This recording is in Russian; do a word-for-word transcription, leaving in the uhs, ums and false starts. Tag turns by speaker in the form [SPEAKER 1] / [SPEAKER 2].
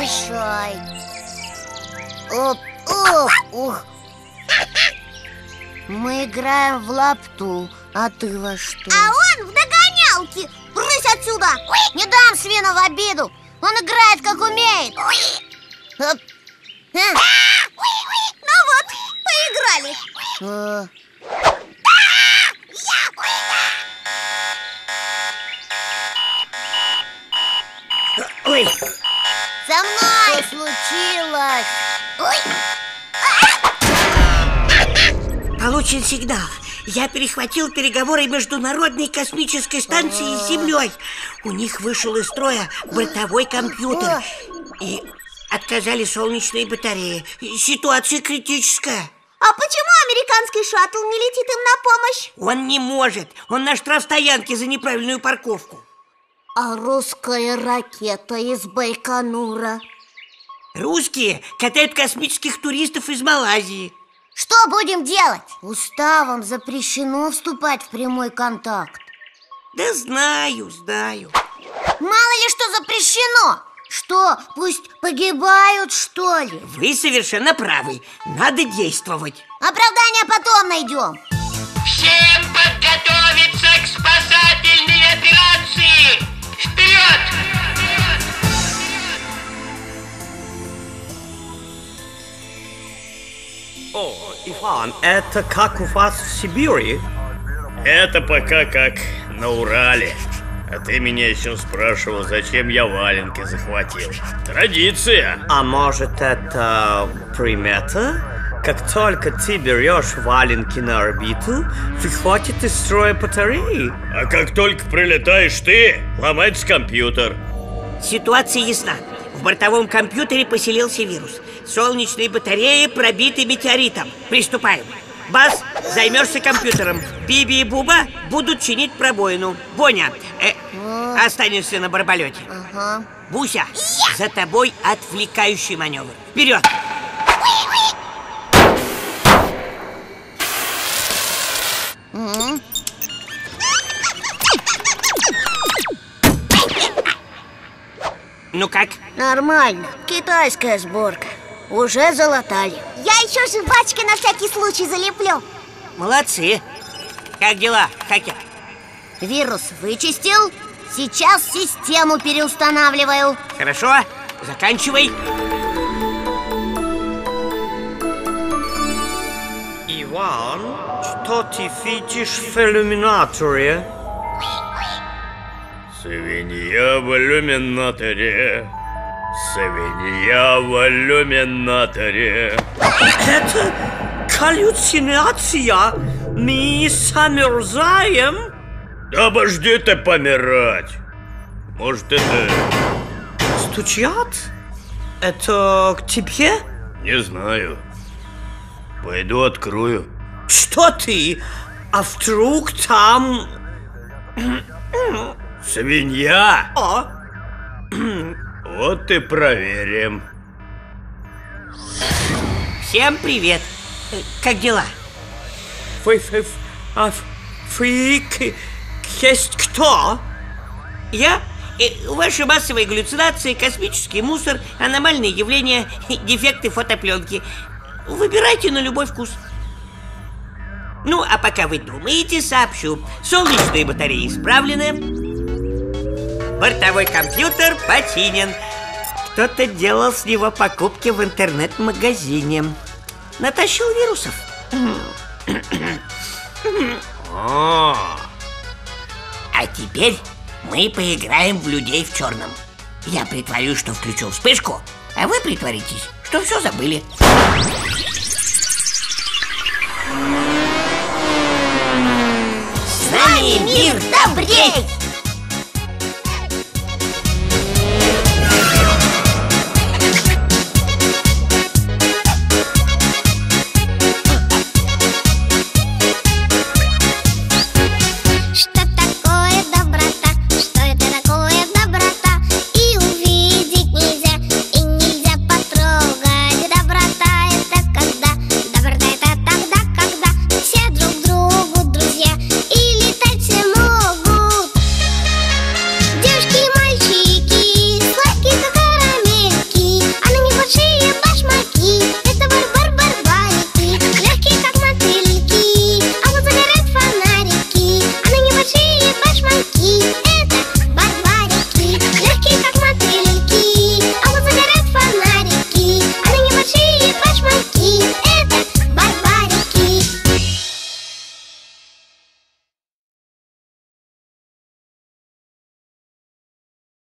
[SPEAKER 1] большой. Оп, оп, ух. Мы играем в лапту, а ты во что?
[SPEAKER 2] А он в догонялки. Брысь отсюда.
[SPEAKER 1] Не дам свину в обиду. Он играет как умеет. Оп. А.
[SPEAKER 2] Ну вот, поиграли.
[SPEAKER 1] А.
[SPEAKER 3] Ой,
[SPEAKER 1] Со мной случилось. Ой.
[SPEAKER 3] получен сигнал. Я перехватил переговоры Международной космической станции с Землей. У них вышел из строя бортовой компьютер. И отказали солнечные батареи. Ситуация критическая.
[SPEAKER 2] А почему американский шаттл не летит им на помощь?
[SPEAKER 3] Он не может. Он на штрафстоянке за неправильную парковку.
[SPEAKER 1] А русская ракета из Байконура?
[SPEAKER 3] Русские катают космических туристов из Малайзии.
[SPEAKER 1] Что будем делать? Уставом запрещено вступать в прямой контакт.
[SPEAKER 3] Да знаю, знаю.
[SPEAKER 1] Мало ли что запрещено. Что, пусть погибают, что ли?
[SPEAKER 3] Вы совершенно правы. Надо действовать.
[SPEAKER 1] Оправдание потом найдем.
[SPEAKER 4] Всем подготовиться к спасательной операции! Вперед!
[SPEAKER 5] О, Иван, это как у вас в Сибири?
[SPEAKER 6] Это пока как на Урале. А ты меня еще спрашивал, зачем я валенки захватил. Традиция.
[SPEAKER 5] А может, это примета? Как только ты берешь валенки на орбиту, выходит из строя батареи.
[SPEAKER 6] А как только прилетаешь ты, ломается компьютер.
[SPEAKER 3] Ситуация ясна. В бортовом компьютере поселился вирус. Солнечные батареи пробиты метеоритом. Приступаем. Бас, займешься компьютером. Биби и Буба будут чинить пробоину. Боня, э, останешься на барболете.
[SPEAKER 1] Ага.
[SPEAKER 3] Буся, за тобой отвлекающий маневр. Вперед!
[SPEAKER 1] М.
[SPEAKER 3] Ну как?
[SPEAKER 1] Нормально. Китайская сборка. Уже залатали.
[SPEAKER 2] Я еще жвачкой на всякий случай залеплю.
[SPEAKER 3] Молодцы. Как дела, хакер?
[SPEAKER 1] Вирус вычистил. Сейчас систему переустанавливаю.
[SPEAKER 3] Хорошо, заканчивай.
[SPEAKER 5] Иван, что ты видишь в иллюминаторе?
[SPEAKER 6] Свинья в иллюминаторе. Свинья в иллюминаторе.
[SPEAKER 5] Это галлюцинация. Мы замерзаем.
[SPEAKER 6] Да обожди ты помирать. Может, это...
[SPEAKER 5] Стучат? Это к тебе?
[SPEAKER 6] Не знаю. Пойду открою.
[SPEAKER 5] Что ты? А вдруг там...
[SPEAKER 6] Свинья?
[SPEAKER 5] А?
[SPEAKER 6] Вот и проверим.
[SPEAKER 3] Всем привет. Э, Как дела?
[SPEAKER 5] Вы, вы, а вы к- есть кто?
[SPEAKER 3] Я? Э, Ваши массовые галлюцинации, космический мусор, аномальные явления, дефекты фотопленки. Выбирайте на любой вкус. Ну, а пока вы думаете, сообщу. Солнечные батареи исправлены. Бортовой компьютер починен. Кто-то делал с него покупки в интернет-магазине. Натащил вирусов.
[SPEAKER 6] А,
[SPEAKER 3] А теперь мы поиграем в людей в черном. Я притворюсь, что включил вспышку, а вы притворитесь, что все забыли.
[SPEAKER 1] С нами мир добрей!